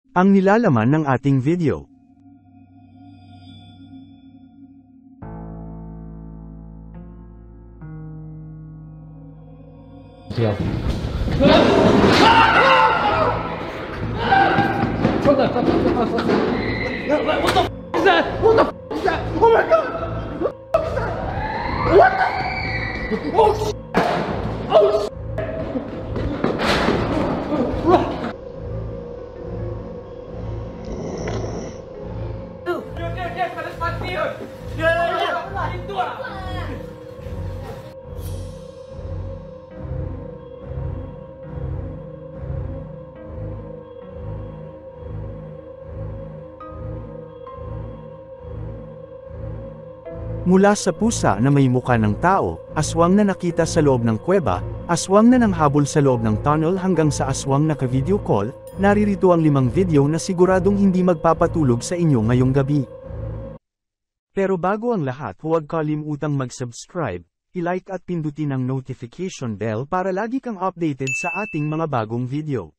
Ang nilalaman ng ating video. Mula sa pusa na may muka ng tao, aswang na nakita sa loob ng kuweba, aswang na nanghabol sa loob ng tunnel hanggang sa aswang na ka-video call, naririto ang 5 video na siguradong hindi magpapatulog sa inyo ngayong gabi. Pero bago ang lahat, huwag kalimutang mag-subscribe, i-like at pindutin ang notification bell para lagi kang updated sa ating mga bagong video.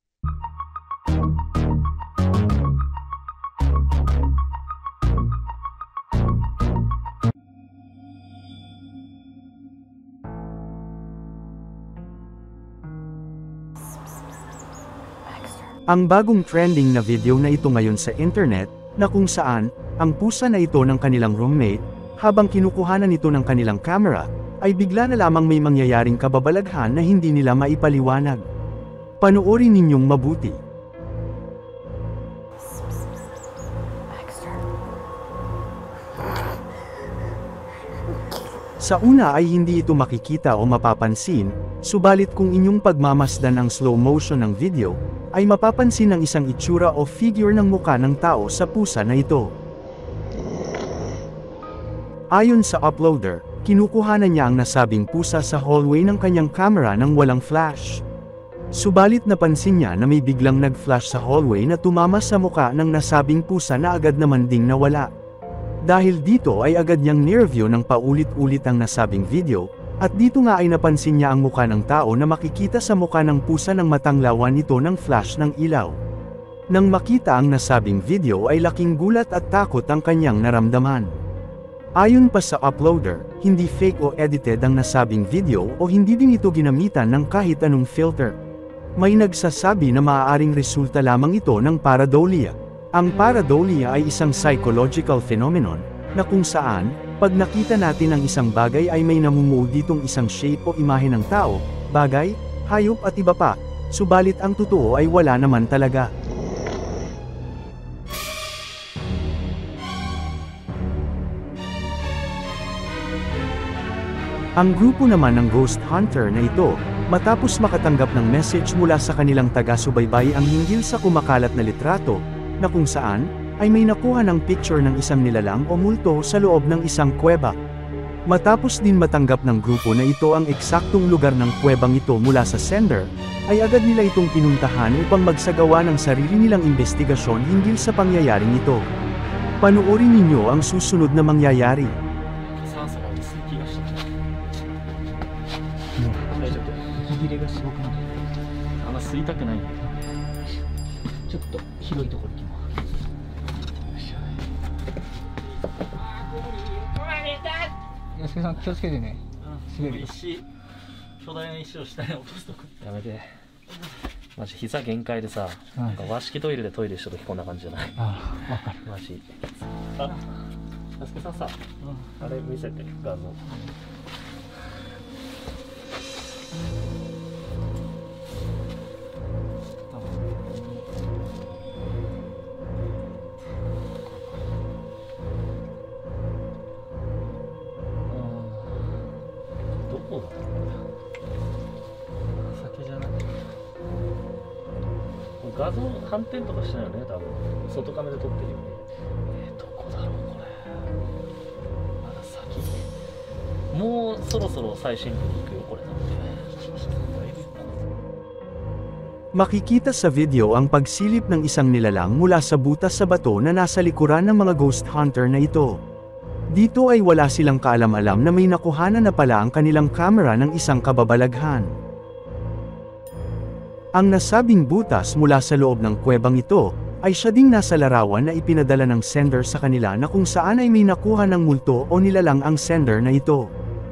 Ang bagong trending na video na ito ngayon sa internet, na kung saan, ang pusa na ito ng kanilang roommate, habang kinukuhanan nito ng kanilang camera, ay bigla na lamang may mangyayaring kababalaghan na hindi nila maipaliwanag. Panoorin ninyong mabuti. Sa una ay hindi ito makikita o mapapansin, subalit kung inyong pagmamasdan ang slow motion ng video, ay mapapansin ang isang itsura o figure ng muka ng tao sa pusa na ito. Ayon sa uploader, kinukuhanan niya ang nasabing pusa sa hallway ng kanyang camera nang walang flash. Subalit napansin niya na may biglang nag-flash sa hallway na tumama sa muka ng nasabing pusa na agad naman ding nawala. Dahil dito ay agad niyang nireview ng paulit-ulit ang nasabing video, at dito nga ay napansin niya ang muka ng tao na makikita sa muka ng pusa ng matanglawan ito ng flash ng ilaw. Nang makita ang nasabing video ay laking gulat at takot ang kanyang naramdaman. Ayon pa sa uploader, hindi fake o edited ang nasabing video o hindi din ito ginamitan ng kahit anong filter. May nagsasabi na maaaring resulta lamang ito ng pareidolia. Ang pareidolia ay isang psychological phenomenon, na kung saan, pag nakita natin ang isang bagay ay may namumuo ditong isang shape o imahe ng tao, bagay, hayop at iba pa, subalit ang totoo ay wala naman talaga. Ang grupo naman ng ghost hunter na ito, matapos makatanggap ng message mula sa kanilang taga-subaybay ang hinggil sa kumakalat na litrato, na kung saan, ay may nakuha ng picture ng isang nilalang o multo sa loob ng isang kuweba. Matapos din matanggap ng grupo na ito ang eksaktong lugar ng kuwebang ito mula sa sender, ay agad nila itong pinuntahan upang magsagawa ng sarili nilang investigasyon hinggil sa pangyayaring ito. Panoorin ninyo ang susunod na mangyayari. 石、巨大な石を下に落とすとこやめて。マジ膝限界でさ、なんか和式トイレでトイレした時こんな感じじゃない？ああ、わかる。マジ。あ、なすけさんさ、あれ見せて画像。画像反転とかしてないよね、多分外カメで撮ってるよね。どこだろうこれ。まだ先。もうそろそろ最新部に行くよこれだって。 Makikita sa video ang pagsilip ng isang nilalang mula sa butas sa bato na nasa likuran ng mga ghost hunter na ito. Dito ay wala silang kaalam-alam na may nakuhanan na pala ang kanilang camera ng isang kababalaghan. Ang nasabing butas mula sa loob ng kuwebang ito, ay siya ding nasa larawan na ipinadala ng sender sa kanila na kung saan ay may nakuha ng multo o nilalang ang sender na ito.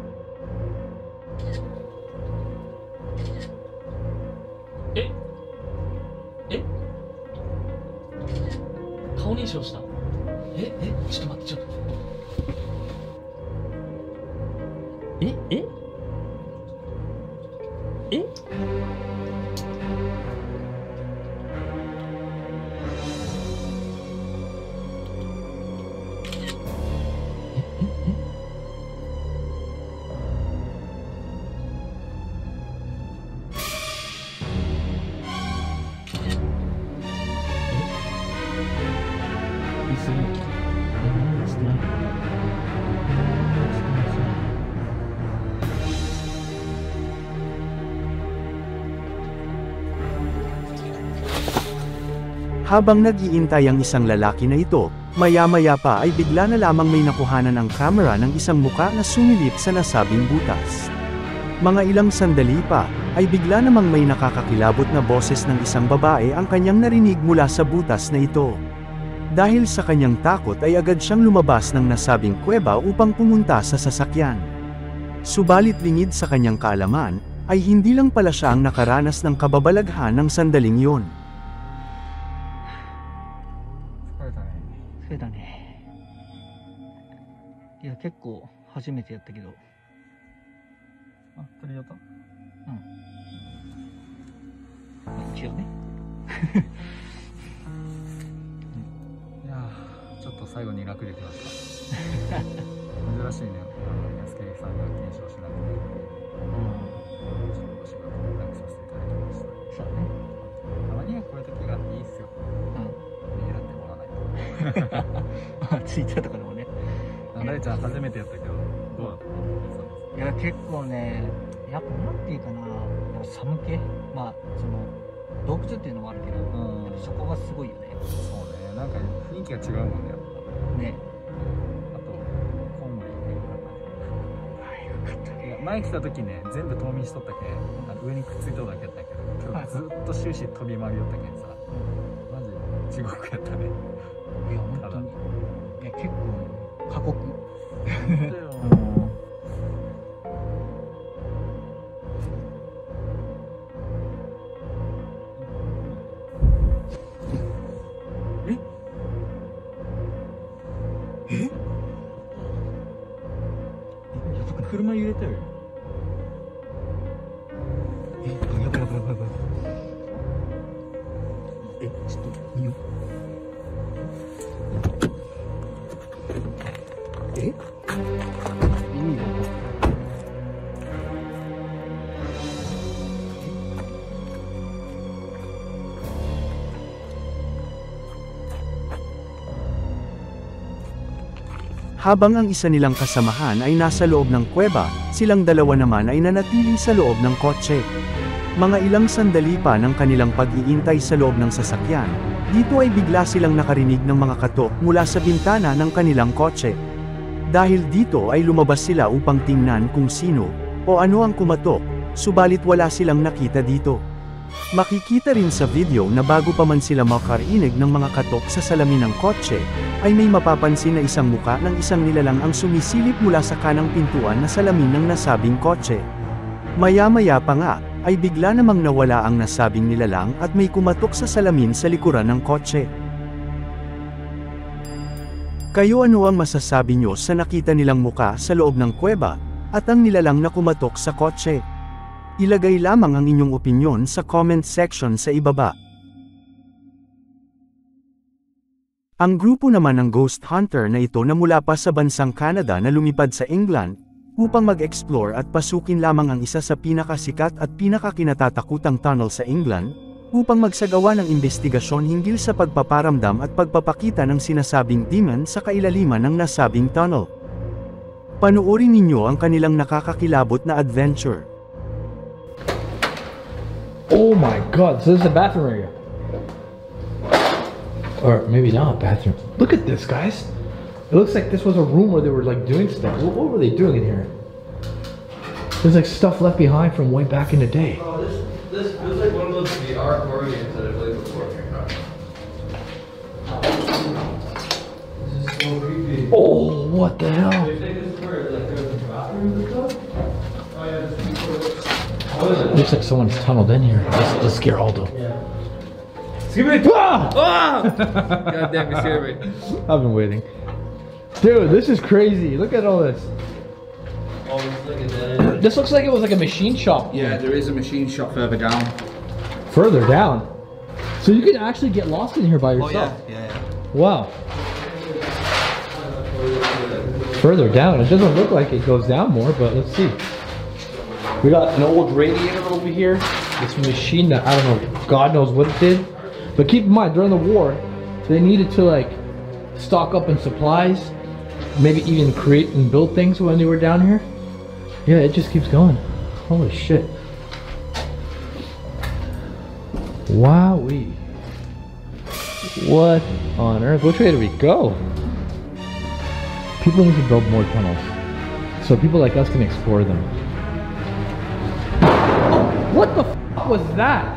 Habang nag-iintay ang isang lalaki na ito, maya-maya pa ay bigla na lamang may nakuhanan ang kamera ng isang muka na sumilip sa nasabing butas. Mga ilang sandali pa, ay bigla namang may nakakakilabot na boses ng isang babae ang kanyang narinig mula sa butas na ito. Dahil sa kanyang takot ay agad siyang lumabas ng nasabing kuweba upang pumunta sa sasakyan. Subalit lingid sa kanyang kaalaman, ay hindi lang pala siya ang nakaranas ng kababalaghan ng sandaling yon. 疲れたね。いや、結構初めてやったけど。あ、鳥だった？うん。違うね。 いやー、ちょっと最後に楽できました。珍しいね。安木さんが検証しなくて、ちょっとお仕事を楽させていただきました。 そうね。 たまにはこういう時があっていいっすよ。ねぎらってもらわないと。 ツイッターとかでもね。 大ちゃん初めてやったけど、どうだった？ いや、結構ね、やっぱなんていうかな、やっぱ寒気、まあその洞窟っていうのもあるけど、やっぱそこがすごいよね。 そうね、なんか雰囲気が違うもんね、やっぱ。 ね。 あと、コウモリがよかったね。いや、前来た時ね、全部冬眠しとったけん、上にくっついとるだけやったけど、今日ずっと終始飛び回りよったけんさ、マジ地獄やったね。 いや、本当に。いや、結構過酷。車揺れたよ。やばいやばいやばいやばい。ちょっといいよ。意味が Habang ang isa nilang kasamahan ay nasa loob ng kuweba, silang dalawa naman ay nanatili sa loob ng kotse. Mga ilang sandali pa ng kanilang pag-iintay sa loob ng sasakyan, dito ay bigla silang nakarinig ng mga katok mula sa bintana ng kanilang kotse. Dahil dito ay lumabas sila upang tingnan kung sino o ano ang kumatok, subalit wala silang nakita dito. Makikita rin sa video na bago pa man sila makarinig ng mga katok sa salamin ng kotse, ay may mapapansin na isang muka ng isang nilalang ang sumisilip mula sa kanang pintuan na salamin ng nasabing kotse. Maya-maya pa nga, ay bigla namang nawala ang nasabing nilalang at may kumatok sa salamin sa likuran ng kotse. Kayo, ano ang masasabi nyo sa nakita nilang muka sa loob ng kuweba, at ang nilalang na kumatok sa kotse? Ilagay lamang ang inyong opinyon sa comment section sa ibaba. Ang grupo naman ng ghost hunter na ito na mula pa sa bansang Canada na lumipad sa England, upang mag-explore at pasukin lamang ang isa sa pinakasikat at pinakakinatatakutang tunnel sa England, upang magsagawa ng investigasyon hinggil sa pagpaparamdam at pagpapakita ng sinasabing demon sa kailaliman ng nasabing tunnel. Panuorin ninyo ang kanilang nakakakilabot na adventure. Oh my god, so this is a bathroom area. Or maybe not a bathroom. Look at this, guys. It looks like this was a room where they were like doing stuff. What were they doing in here? There's like stuff left behind from way back in the day. Oh, this feels like one of those are Koreans that have lived before. This is so creepy. Oh, what the hell? Do you think this is where like there's bathrooms and stuff? Oh yeah, there's Looks like someone's tunneled in here. Let's scare Aldo. Ah! God damn, you scared me. I've been waiting. Dude, this is crazy. Look at all this. Oh, it's like a dead. This looks like it was like a machine shop. Yeah, there is a machine shop further down. Further down. So you can actually get lost in here by yourself. Oh yeah. Wow. Further down. It doesn't look like it goes down more, but let's see. We got an old radiator over here. This machine that I don't know, God knows what it did. But keep in mind, during the war, they needed to like stock up on supplies, maybe even create and build things when they were down here. Yeah, it just keeps going. Holy shit. Wowee. What on earth? Which way do we go? People need to build more tunnels so people like us can explore them. Oh, what the f was that?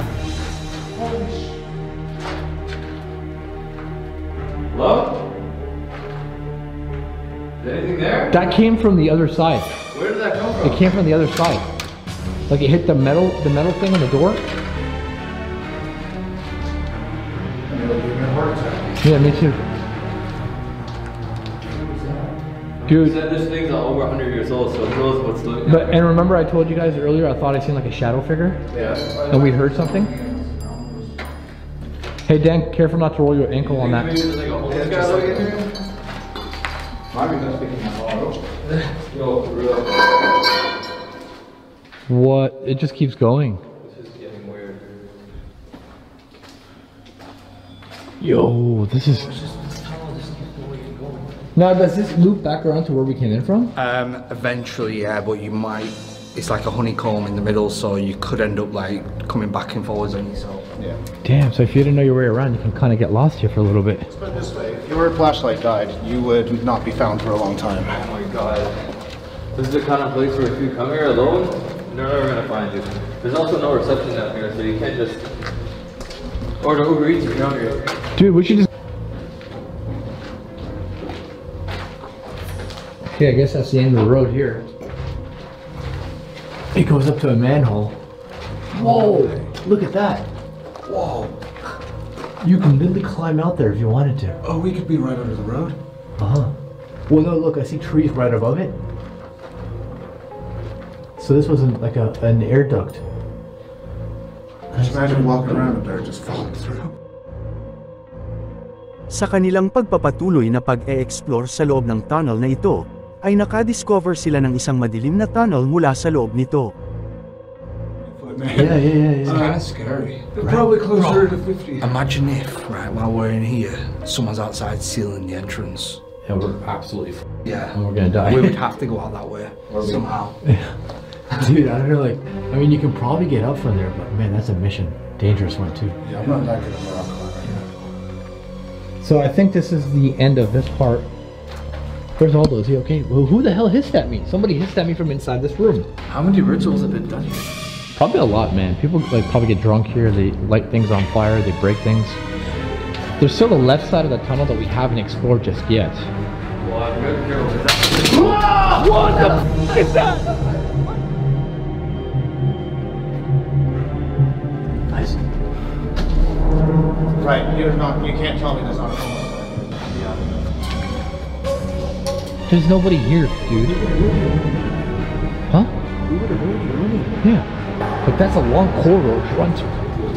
Hello? Is anything there? That came from the other side. Where did that come from? It came from the other side. Like it hit the metal thing on the door. Yeah, me too. You Dude, said this thing's over 100 years old, so it knows what's looking. but and remember I told you guys earlier I thought I seen like a shadow figure? Yeah. And we heard something? Hey Dan, careful not to roll your ankle on that. Maybe there's like a homeless guy looking in here? Yo, for real. What? It just keeps going. This is getting weird. Yo, this is... Now, does this loop back around to where we came in from? Eventually, yeah, but you might. It's like a honeycomb in the middle, so you could end up like coming back and forwards on yourself. Yeah. Damn, so if you didn't know your way around, you can kind of get lost here for a little bit. Let's put it this way, if your flashlight died, you would not be found for a long time. Oh my god. This is the kind of place where if you come here alone, they're never gonna find you. There's also no reception down here, so you can't just order Uber Eats if you're hungry. Dude, we should just... Okay, I guess that's the end of the road here. It goes up to a manhole. Whoa! Look at that! Whoa. You can literally climb out there if you wanted to. Oh, we could be right under the road. Uh-huh. Well, no, look, I see trees right above it. So this wasn't like an air duct. Just imagine walking around up there just falling through. Sa kanilang pagpapatuloy na pag-e-explore sa loob ng tunnel na ito, ay nakadiscover sila ng isang madilim na tunnel mula sa loob nito. Yeah. It's kind of scary. They're probably closer to 50. Imagine if, right, while we're in here, someone's outside sealing the entrance. And we're absolutely Yeah. and we're gonna die. We would have to go out that way somehow. Dude, I don't know, like, I mean, you can probably get up from there, but man, that's a mission. Dangerous one, too. Yeah, I'm not that good at rock climbing. So I think this is the end of this part. Where's Aldo? Is he okay? Well, who the hell hissed at me? Somebody hissed at me from inside this room. How many rituals have been done here? Probably a lot, man. People like probably get drunk here. They light things on fire. They break things. There's still the left side of the tunnel that we haven't explored just yet. Well, I'm really careful with that. What the f is that? Nice. Right, you can't tell me there's not a homeless. There's nobody here, dude. Huh? Yeah. But that's a long corridor to run to.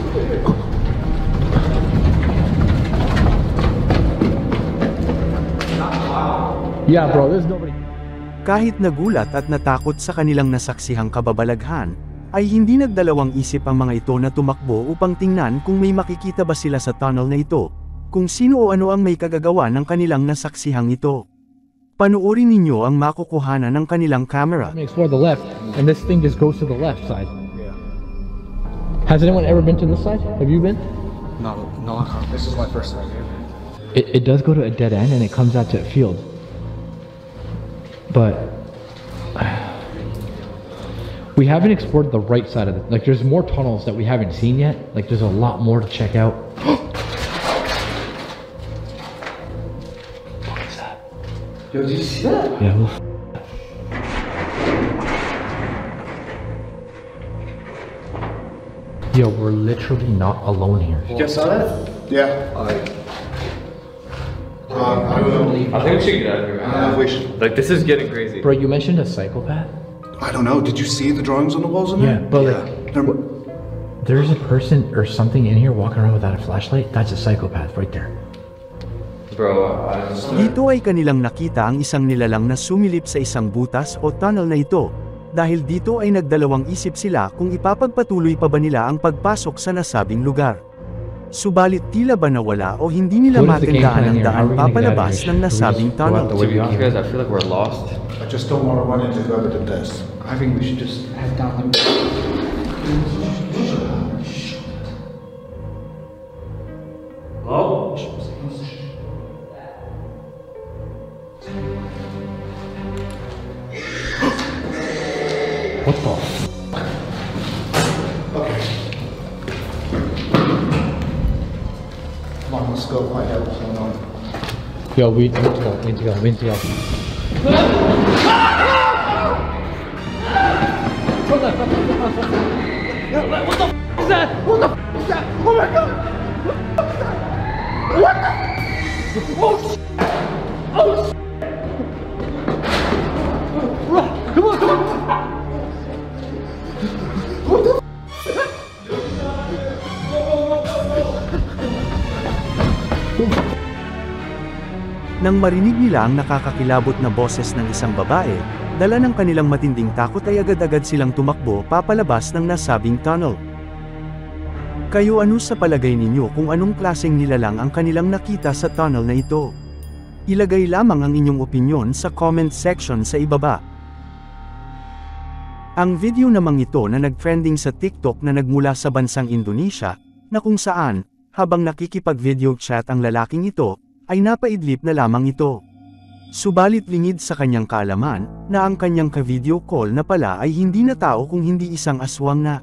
Yeah, bro, there's nobody. Kahit nagulat at natakot sa kanilang nasaksihang kababalaghan, ay hindi nagdalawang isip ang mga ito na tumakbo upang tingnan kung may makikita ba sila sa tunnel na ito, kung sino o ano ang may kagagawa ng kanilang nasaksihang ito. Panuorin ninyo ang makukuhanan ng kanilang camera. Let me explore the left, and this thing just goes to the left side. Has anyone ever been to this side? Have you been? No, I can't. This is my first time here. It does go to a dead end and it comes out to a field. But We haven't explored the right side of it. Like, there's more tunnels that we haven't seen yet. Like, there's a lot more to check out. What is that? Yo, did you see that? Yeah. Yo, we're literally not alone here. You guys saw that? Yeah. I don't know. I think we should get out of here, man. We should. Like, this is getting crazy. Bro, you mentioned a psychopath? I don't know. Did you see the drawings on the walls in Yeah, there? but like, They're- there's a person or something in here walking around without a flashlight. That's a psychopath right there. Bro, I just... Dito ay kanilang nakita ang isang nilalang na sumilip sa isang butas o tunnel na ito. Dahil dito ay nagdalawang isip sila kung ipapagpatuloy pa ba nila ang pagpasok sa nasabing lugar. Subalit tila ba nawala o hindi nila What is the game matandaan plan ang here? How daan are we gonna get out of papalabas here? ng nasabing Should we just go out tunnel. the way we You guys, I feel like we're lost. I just don't want to run into whoever did this. I think we should just head down. What the? Come on, let's go find out what's going on. Yo, we need to go, we need to go, we need to go. Nang marinig nila ang nakakakilabot na boses ng isang babae, dala ng kanilang matinding takot ay agad-agad silang tumakbo papalabas ng nasabing tunnel. Kayo, ano sa palagay ninyo kung anong klaseng nilalang ang kanilang nakita sa tunnel na ito? Ilagay lamang ang inyong opinyon sa comment section sa ibaba. Ang video namang ito na nag-trending sa TikTok na nagmula sa bansang Indonesia, na kung saan, habang nakikipag-video chat ang lalaking ito, ay napaidlip na lamang ito. Subalit lingid sa kanyang kaalaman, na ang kanyang ka-video call na pala ay hindi na tao kung hindi isang aswang na.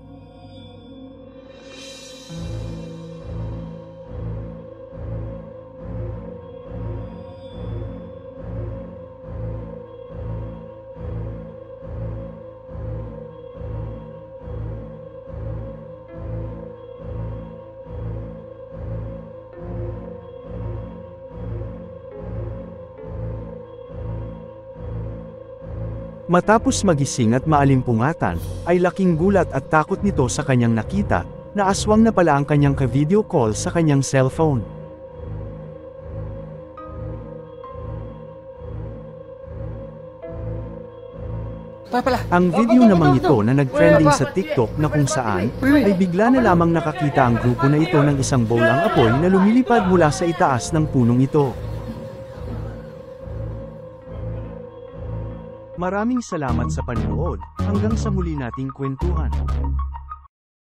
Matapos magising at maalimpungatan, ay laking gulat at takot nito sa kanyang nakita, na aswang na pala ang kanyang ka-video call sa kanyang cellphone. Ang video namang ito na nag-trending sa TikTok na kung saan, ay bigla na lamang nakakita ang grupo na ito ng isang bowl ang apoy na lumilipad mula sa itaas ng punong ito. Maraming salamat sa panonood, hanggang sa muli nating kwentuhan.